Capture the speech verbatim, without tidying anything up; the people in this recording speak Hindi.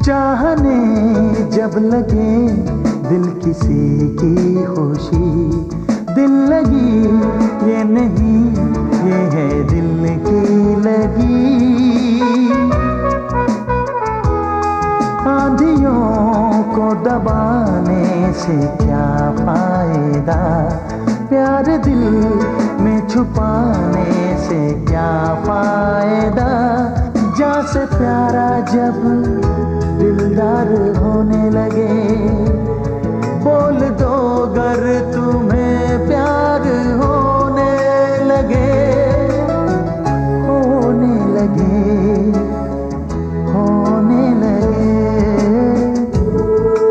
चाहने जब लगे दिल किसी की खुशी, दिल लगी ये नहीं ये है दिल की लगी। आंधियों को दबाने से क्या फायदा, प्यार दिल में छुपाने से क्या फायदा। जा से प्यारा जब दिलदार होने लगे, बोल दो गर तुम